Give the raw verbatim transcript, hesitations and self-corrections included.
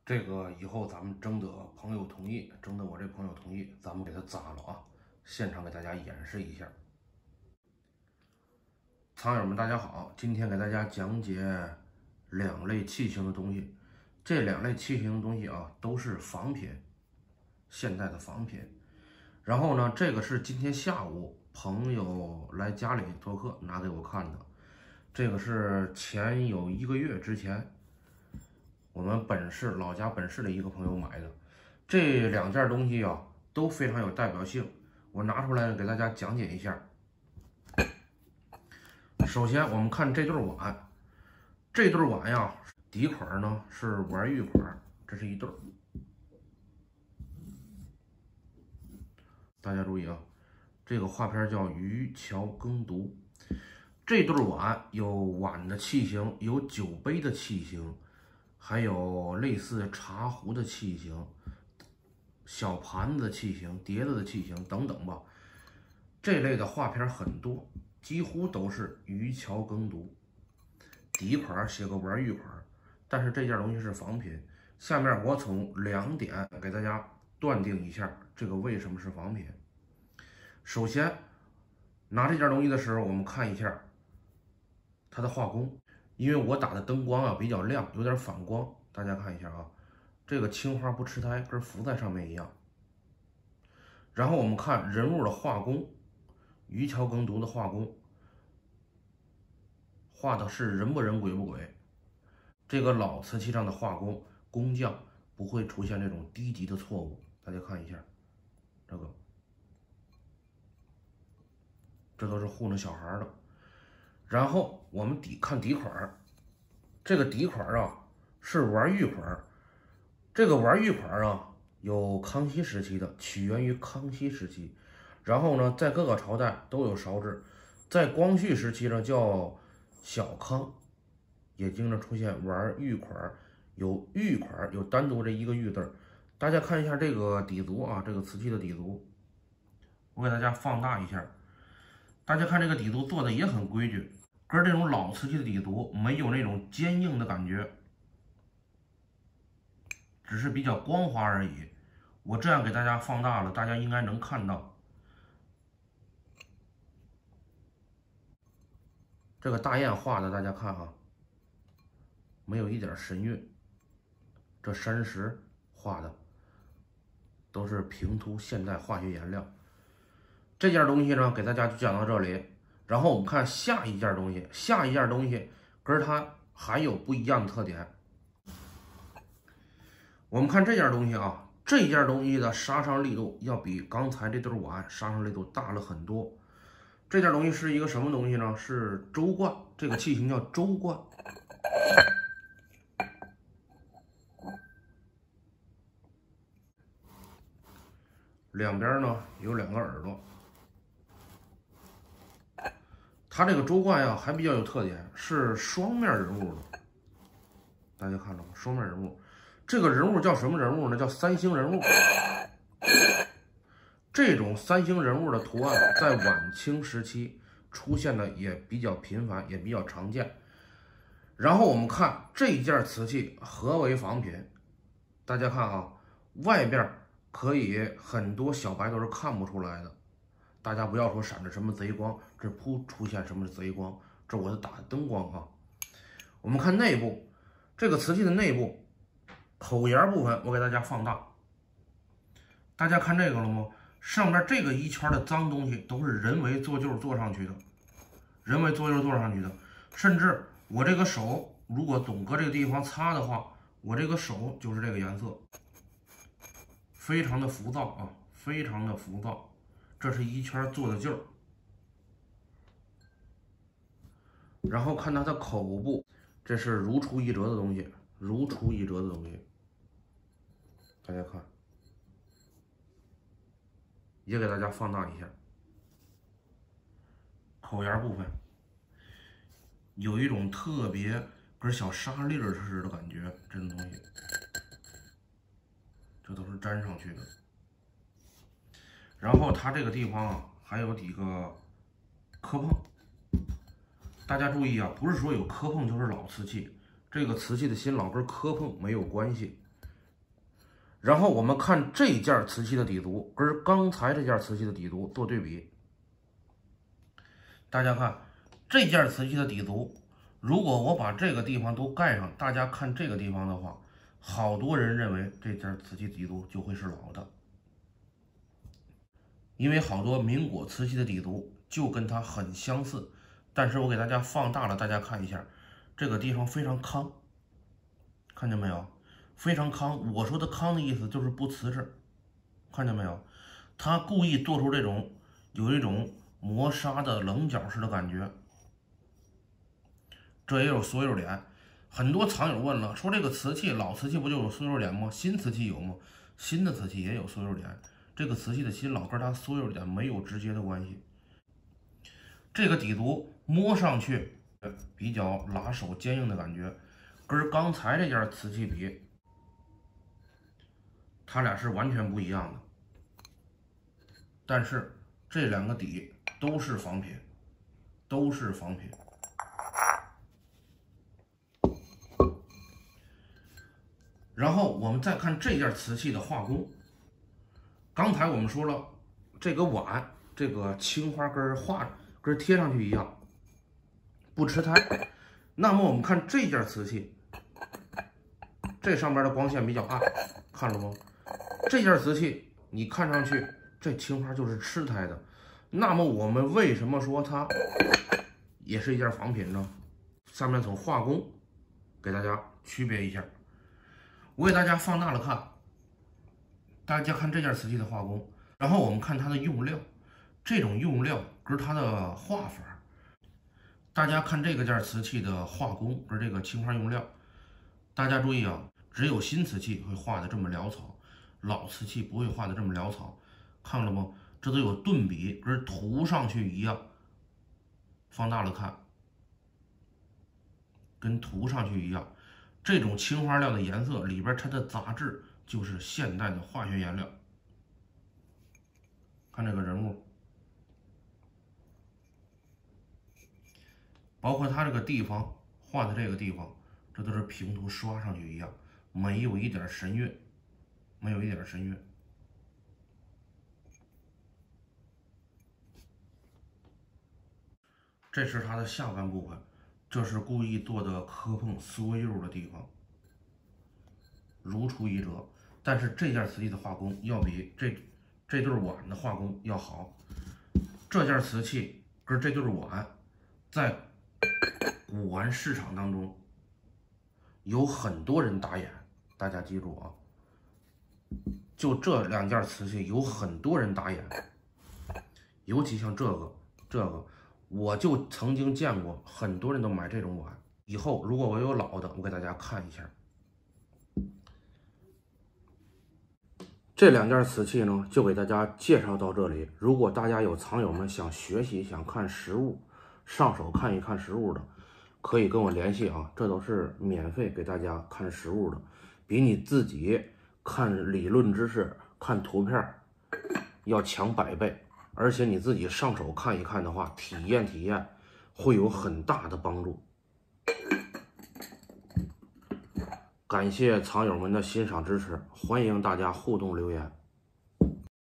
这个以后咱们征得朋友同意，征得我这朋友同意，咱们给它扎了啊！现场给大家演示一下。藏友们，大家好，今天给大家讲解两类器型的东西。这两类器型的东西啊，都是仿品，现代的仿品。然后呢，这个是今天下午朋友来家里做客拿给我看的，这个是前有一个月之前。 我们本市老家本市的一个朋友买的，这两件东西啊都非常有代表性，我拿出来给大家讲解一下。首先，我们看这对碗，这对碗呀，底款呢是玩玉款，这是一对。大家注意啊，这个画片叫渔樵耕读。这对碗有碗的器型，有酒杯的器型。 还有类似茶壶的器型、小盘子器型、碟子的器型等等吧，这类的画片很多，几乎都是渔樵耕读。底款写个玩玉款，但是这件东西是仿品。下面我从两点给大家断定一下这个为什么是仿品。首先，拿这件东西的时候，我们看一下它的画工。 因为我打的灯光啊比较亮，有点反光，大家看一下啊，这个青花不吃苔，跟浮在上面一样。然后我们看人物的画工，渔樵耕读的画工，画的是人不人鬼不鬼。这个老瓷器上的画工，工匠不会出现这种低级的错误。大家看一下，这个，这都是糊弄小孩的。 然后我们底看底款，这个底款啊是玩玉款，这个玩玉款啊有康熙时期的，起源于康熙时期，然后呢在各个朝代都有烧制，在光绪时期呢叫小康，也经常出现玩玉款，有玉款有单独这一个玉字儿，大家看一下这个底足啊，这个瓷器的底足，我给大家放大一下。 大家看这个底足做的也很规矩，跟这种老瓷器的底足没有那种坚硬的感觉，只是比较光滑而已。我这样给大家放大了，大家应该能看到这个大雁画的，大家看哈，没有一点神韵。这山石画的都是平涂现代化学颜料。 这件东西呢，给大家就讲到这里。然后我们看下一件东西，下一件东西跟它还有不一样的特点。我们看这件东西啊，这件东西的杀伤力度要比刚才这对碗杀伤力度大了很多。这件东西是一个什么东西呢？是周冠，这个器型叫周冠。两边呢有两个耳朵。 它这个周冠呀，还比较有特点，是双面人物的。大家看到吗？双面人物，这个人物叫什么人物呢？叫三星人物。这种三星人物的图案在晚清时期出现的也比较频繁，也比较常见。然后我们看这件瓷器何为仿品？大家看啊，外边可以很多小白都是看不出来的。 大家不要说闪着什么贼光，这不出现什么贼光，这我是打灯光啊。我们看内部，这个瓷器的内部口沿部分，我给大家放大。大家看这个了吗？上面这个一圈的脏东西都是人为做旧做上去的，人为做旧做上去的。甚至我这个手如果总搁这个地方擦的话，我这个手就是这个颜色，非常的浮躁啊，非常的浮躁。 这是一圈做的旧，然后看它的口部，这是如出一辙的东西，如出一辙的东西。大家看，也给大家放大一下，口沿部分有一种特别跟小沙粒儿似的感觉，这种东西，这都是粘上去的。 然后它这个地方啊，还有几个磕碰，大家注意啊，不是说有磕碰就是老瓷器，这个瓷器的新老跟磕碰没有关系。 然后我们看这件瓷器的底足跟刚才这件瓷器的底足做对比，大家看这件瓷器的底足，如果我把这个地方都盖上，大家看这个地方的话，好多人认为这件瓷器底足就会是老的，因为好多民国瓷器的底足就跟它很相似。但是我给大家放大了，大家看一下，这个地方非常康，看见没有？非常康。我说的康的意思就是不瓷实，看见没有？他故意做出这种有一种磨砂的棱角式的感觉。这也有缩釉点。很多藏友问了，说这个瓷器老瓷器不就有缩釉点吗？新瓷器有吗？新的瓷器也有缩釉点。这个瓷器的新老跟它缩釉点没有直接的关系。这个底足摸上去比较拉手坚硬的感觉，跟刚才这件瓷器比，它俩是完全不一样的。但是这两个底都是仿品，都是仿品。然后我们再看这件瓷器的画工。刚才我们说了，这个碗这个青花跟画跟贴上去一样，不吃胎。那么我们看这件瓷器，这上边的光线比较暗，看了吗？这件瓷器你看上去这青花就是吃胎的。那么我们为什么说它也是一件仿品呢？下面从画工给大家区别一下。我给大家放大了看，大家看这件瓷器的画工，然后我们看它的用料，这种用料跟它的画法，大家看这个件瓷器的画工跟这个青花用料，大家注意啊，只有新瓷器会画的这么潦草，老瓷器不会画的这么潦草，看了吗？这都有顿笔，跟涂上去一样。放大了看，跟涂上去一样。这种青花料的颜色里边它的杂质就是现代的化学颜料。看这个人物，包括它这个地方画的这个地方，这都是平涂刷上去一样，没有一点神韵，没有一点神韵。这是它的下半部分，这是故意做的磕碰缩釉的地方，如出一辙。但是这件瓷器的画工要比这这对碗的画工要好。这件瓷器跟这对碗，在古玩市场当中有很多人打眼，大家记住啊，就这两件瓷器有很多人打眼，尤其像这个这个。我就曾经见过很多人都买这种碗。以后如果我有老的，我给大家看一下。这两件瓷器呢，就给大家介绍到这里。如果大家有藏友们想学习、想看实物、上手看一看实物的，可以跟我联系啊，这都是免费给大家看实物的，比你自己看理论知识、看图片要强百倍。而且你自己上手看一看的话，体验体验会有很大的帮助。感谢藏友们的欣赏支持，欢迎大家互动留言。